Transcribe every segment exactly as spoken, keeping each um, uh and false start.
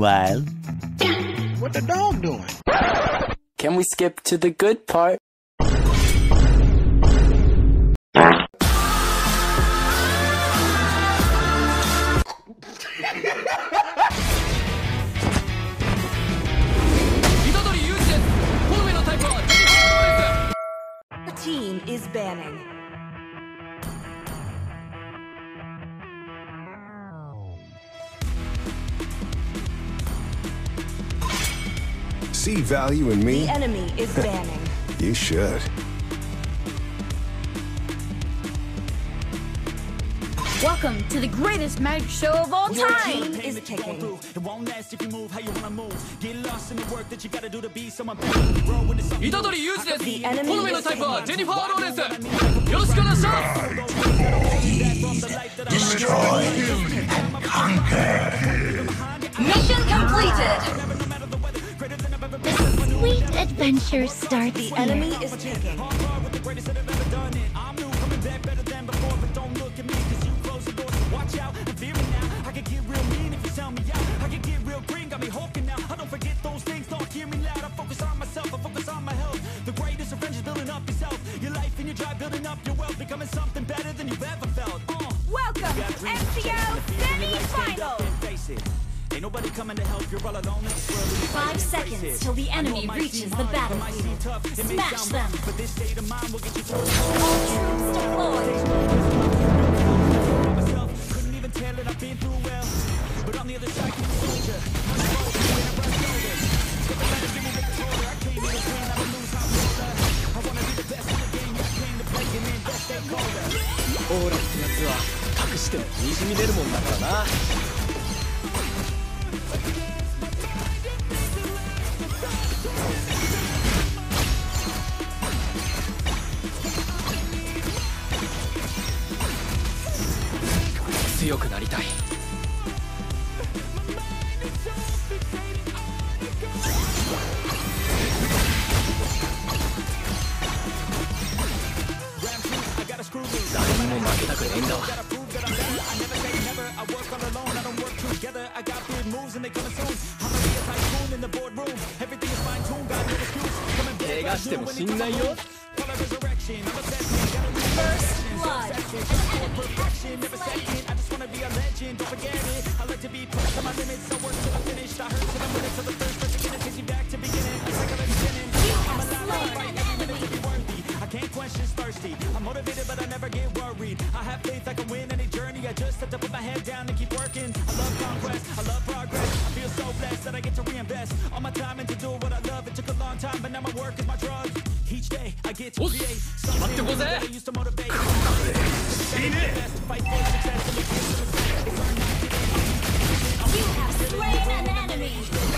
Meanwhile, what the dog doing? Can we skip to the good part? The team is banning. See value in me? The enemy is banning. You should. Welcome to the greatest magic show of all Your time! team is kicking. It won't last if you move how you wanna move. Get lost in the work that you gotta do to be someone. 虎杖裕二です。 The 好 enemy みの is タイプは banning. ジェニファー・ローレンス。よろしくお願いします。 destroy and conquer. Mission completed! The sweet adventure starts The here. enemy is kicking. Watch out, I'm fearing now. I can get real mean if you sell me out. I can get real green, got me hulking now. I don't forget those things, don't hear me loud. I focus on myself, I focus on my health. The greatest revenge is building up yourself. Your life and your drive, building up your wealth. Becoming something better than you've ever felt. Uh, Welcome to M C O semi-final! Face it. Ain't nobody coming to help, you're all alone in this world. Five seconds till the enemy reaches the battlefield. Smash them! But this state of mind will get you through. All troops deployed! Myself, couldn't even tell it, I've been through well. But on the other side, keep a soldier. Much more when I brush shoulders. Get the better, give me the controller. I came here to win, I don't lose how I'm older. I wanna be the best in the game, I came to play and invest stakeholder. オーラってやつは隠してもにじみ出るもんだからな。強くなりたい。誰にも負けたくねえんだわ。怪我しても死んないよ。 First blood! Never second, I just wanna be a legend. Don't forget it. I like to be pushed to my limits. I work till I'm finished. I hurt till I'm minutes of the first person gonna take you back to beginning. It's like I'm beginning. I'm alive, right? Every minute to be worthy. I can't question, thirsty. I'm motivated, but I never get worried. I have faith I can win any journey. I just have to put my head down and keep working. I love conquest, I love progress. I feel so blessed that I get to reinvest all my time into doing what I love. It took a long time, but now my work is my drug. Each day I get to create something that I used to motivate. Fight for success and You have slain an enemy!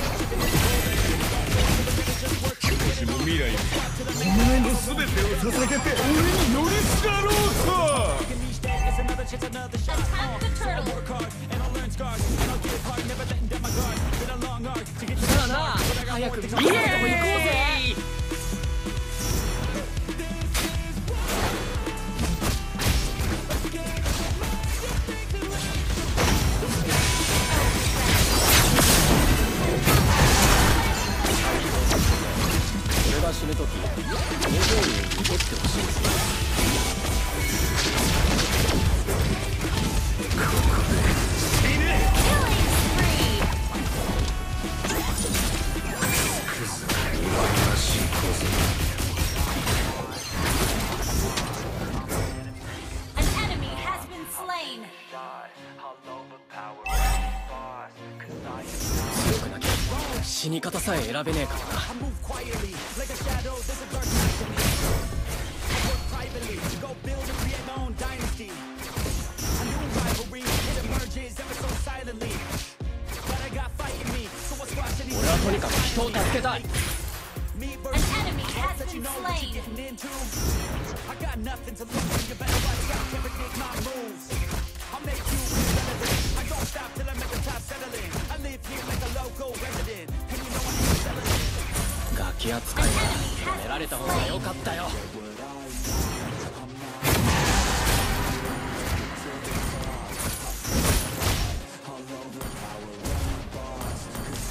私も未来にお前の全てを捧げて俺に寄りすがろうか。 Attack the turtle! さあな、早く見えとこ行こうぜ。 俺が死ぬとき、このゲームに取ってほしいです。ここで死ね。クズが羨ましい小僧。 An enemy has been slain! 強くなきゃ死に方さえ選べねえからな。 俺はとにかく人を助けたい。 An enemy has been slain! I got nothing to lose. You better watch out, can't predict my moves. I'll make you irrelevant. I don't stop till I make the top settle in. I live here like a local resident, and you know I ain't selling it. ガキ扱いはやめられた方が良かったよ。 I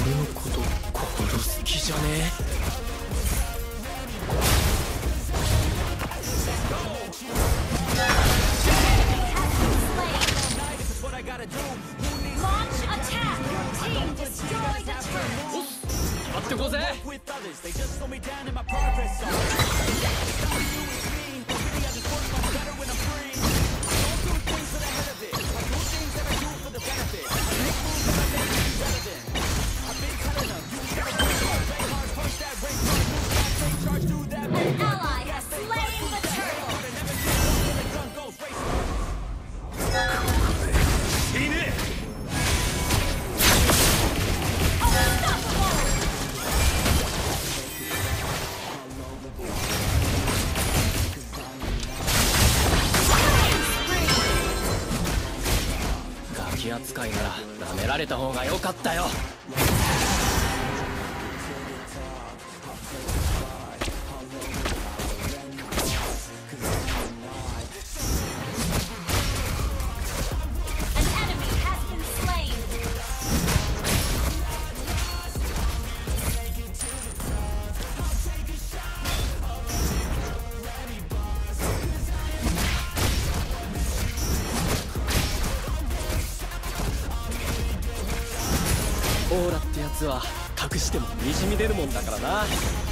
俺のこと殺す気じゃねえ。やってこうぜ。扱いなら舐められた方が良かったよ。オーラってやつは隠してもにじみ出るもんだからな。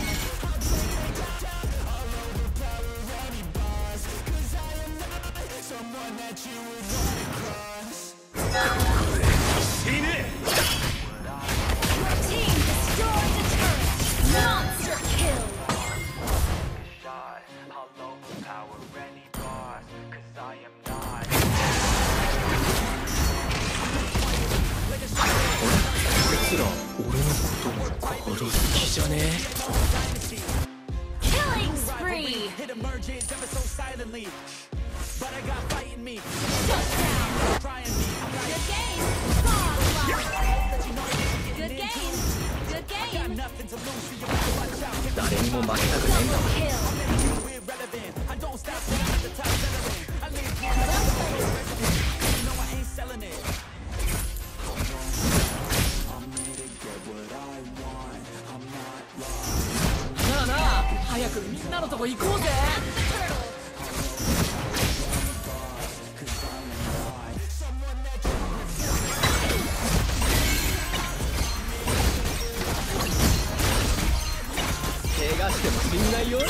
誰にも負けたくねえんだ。なあなあ、早くみんなのとこ行こうぜ。怪我しても死んないよ。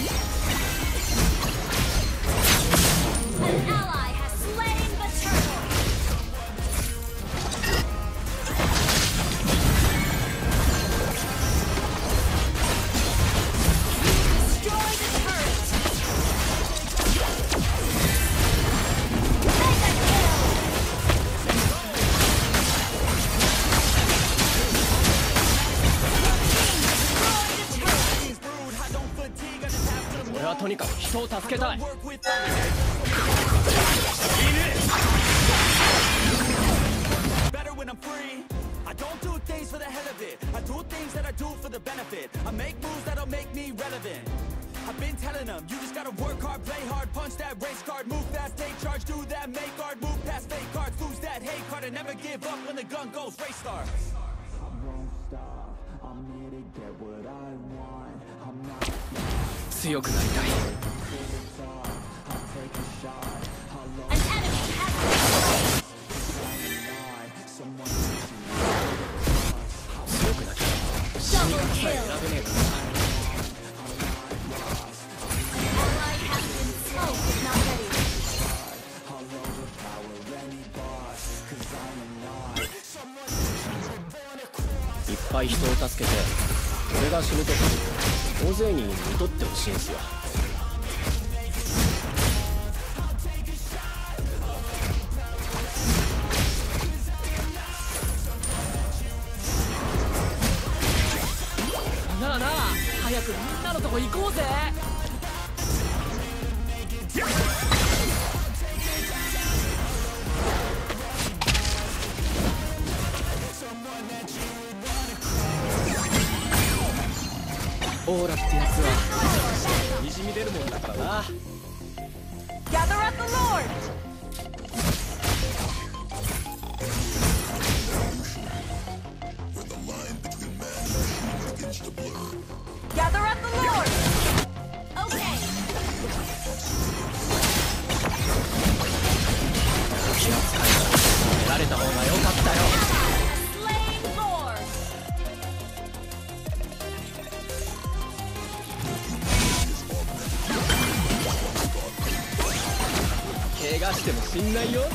俺はとにかく人を助けたい。I don't do things for the hell of it. I do things that I do for the benefit. I make moves that'll make me relevant. I've been telling them, you just gotta work hard, play hard, punch that race card, move fast, take charge, do that, make guard, move past fake cards, lose that hate card, and never give up when the gun goes, race starts. I won't stop. I'm here to get what I want. I'm not. 強くなりたい。An enemy has been slain. 強くなきゃ死に方さえ選べねえからな。いっぱい人を助けて俺が死ぬとき大勢に見とってほしいんすよ。なあなあ、早くみんなのとこ行こうぜ。オーラってやつはにじみ出るもんだからな。Gather at the Lord! With a mind きても死んないよ。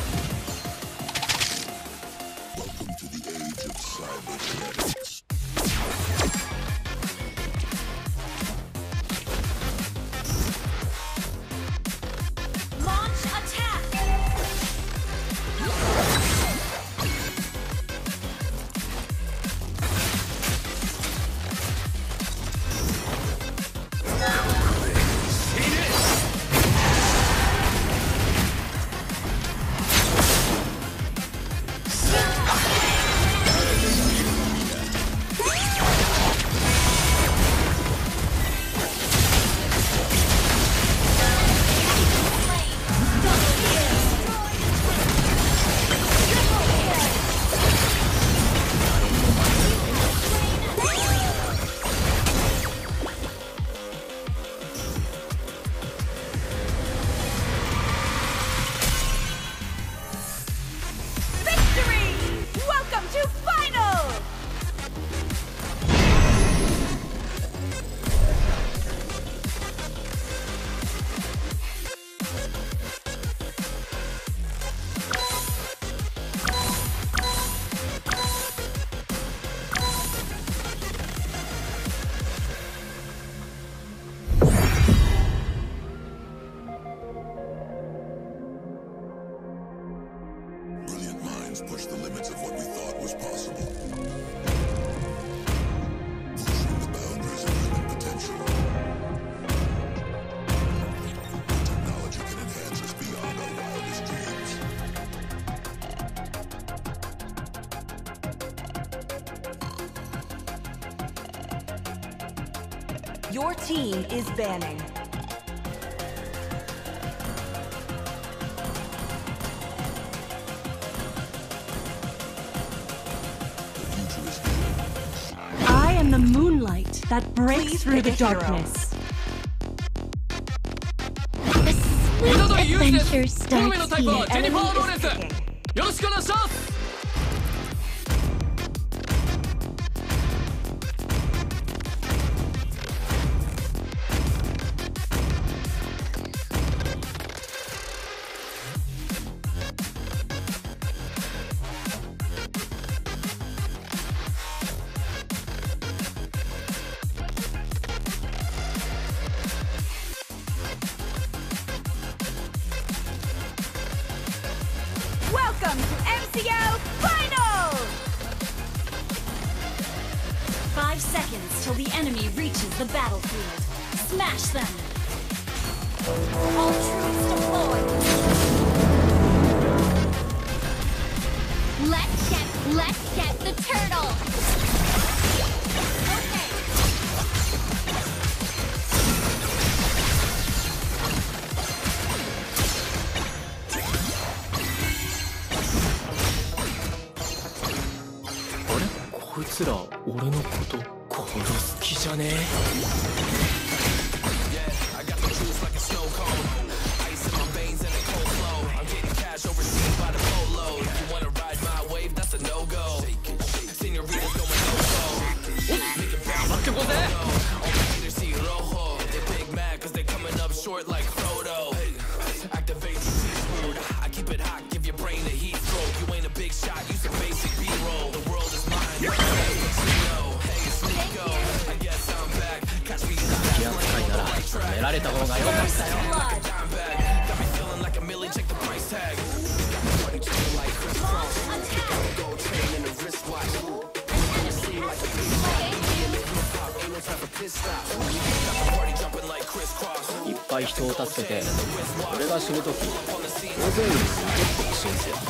Push the limits of what we thought was possible. Pushing the boundaries of human potential. Technology can enhance us beyond our wildest dreams. Your team is banning. The moonlight that breaks Please through the darkness. The sweet adventure starts here. Welcome to M C O Finals! Five seconds till the enemy reaches the battlefield. Smash them! All troops deployed! Let's get, let's get the turtle! Okay. What? こいつら俺のこと殺す気じゃねえ。 められた方が良かったよ。 いっぱい人を助けて俺が死ぬ時大勢に結構死んでよ。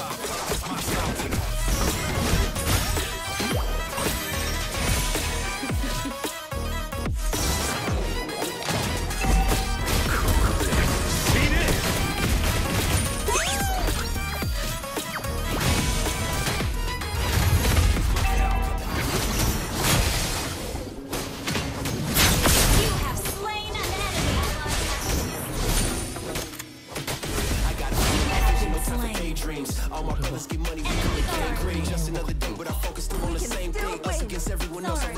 All my brothers get money, we come to gang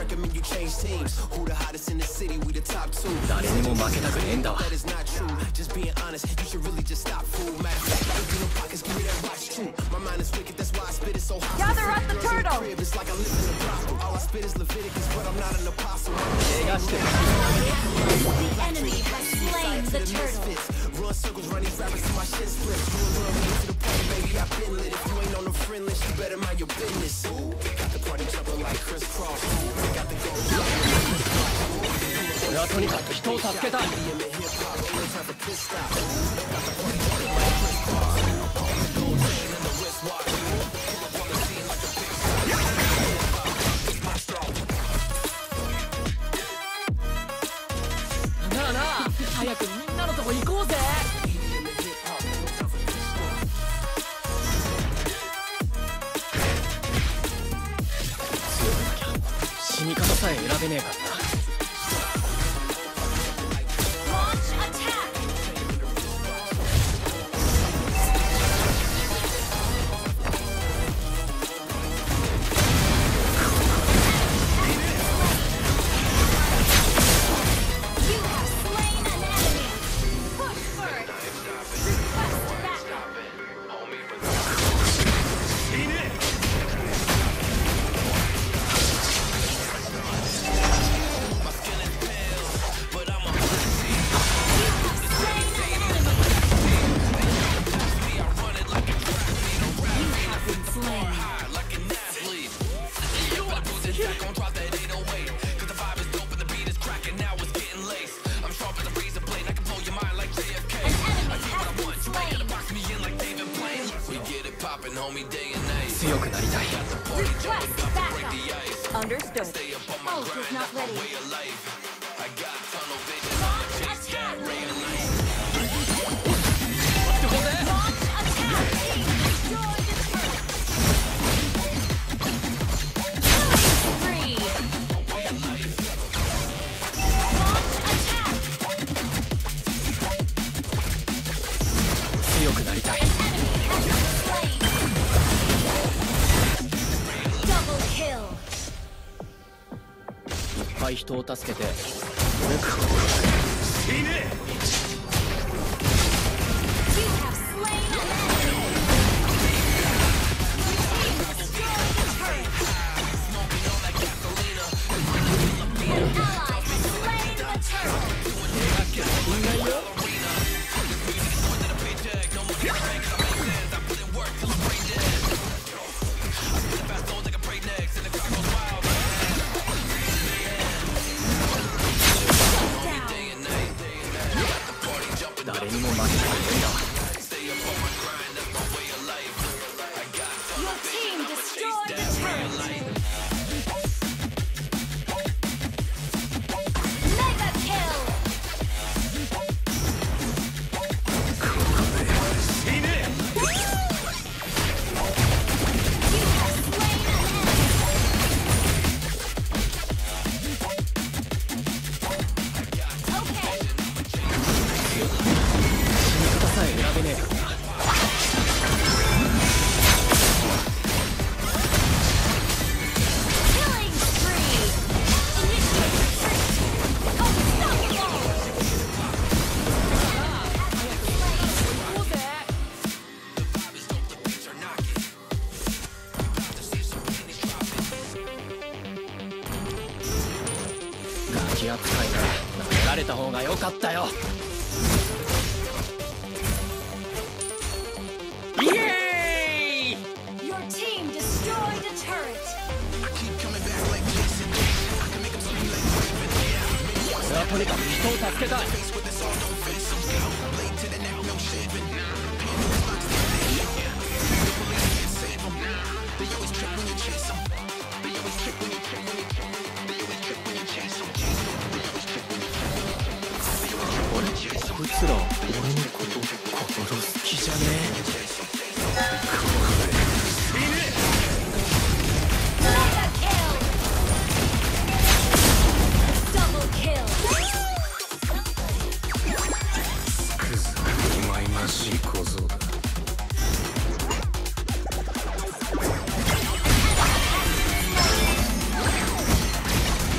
recommend you change teams. Who the hottest in the city? We the top two. 誰にも負けたくねえんだわ。 That is not true. Just being honest, you should really just stop, fool. Matter of fact, give me them pockets, give me that watch too. My mind is wicked, that's why I spit it so hot. Gather up the turtle. It's like I live in a brothel. All I spit is Leviticus, but I'm not an apostle. The enemy has slain the turtle. Run circles, run these rappers till my shit splits. You and run me to the party, baby, I've been lit. If you ain't on the friend list, you better mind your business. Ooh, got the party jumping like Chris Cross. Got the gold jumping. 俺はとにかく人を助けたい。 なあなあ、早くみんなのとこ行こうぜ。強くなきゃ死に方さえ選べねえからな。 強くなりたい。 Understood. Ult is not ready. Double kill. いっぱい人を助けて。 誰にも負けたくねえんだわ。 Your team destroyed the turret. Mega kill. You have slain an enemy. Okay. 死に方さえ選べねえからな。 Killing spree. Initiate retreat. Unstoppable. Slay. ガキ扱いなら投げられた方が良かったよ。 イエーイ Your team destroyed a turret. 俺はとにかく人を助けたい。 こいつら俺のこと心好きじゃねえ。 Mega kill. Double kill. クズいまいましい小僧だ。 An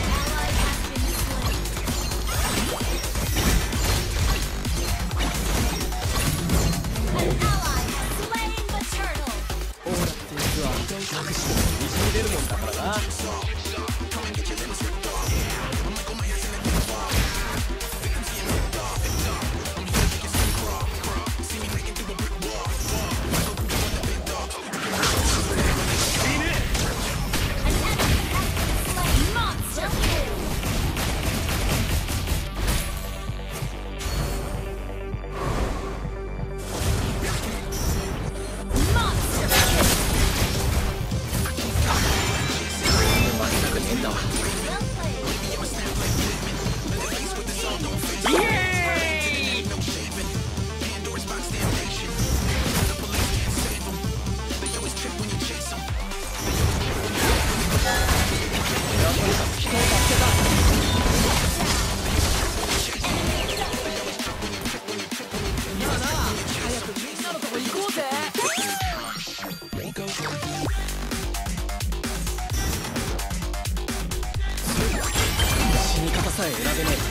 さえ選べないから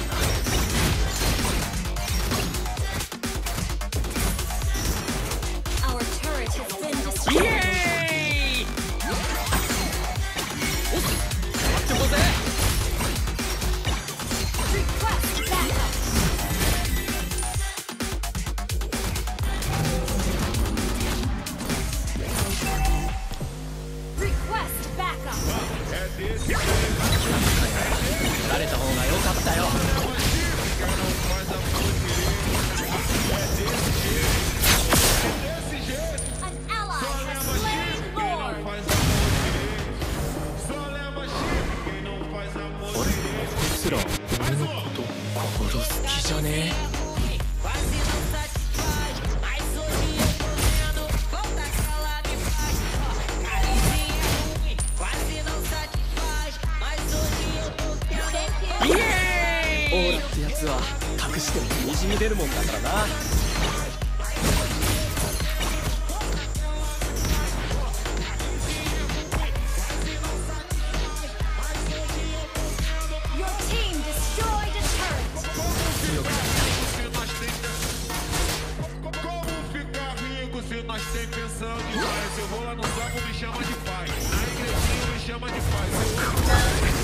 な。 Our turret has been イ destroyed. エーイ。おっ、待ってこうぜ。 Request backup. Request backup. 慣れた方が良かったよ。 An ally has slain Lord. 俺、こいつら俺のこと殺す気じゃねえ。 イエーイ。オーラってやつは隠してもにじみ出るもんだからな。 Your team destroyed a turret. Como ficar rico se nós tem pensão demais? Eu vou lá no sapo, me chama de pai. Na igrejinha me chama de pai.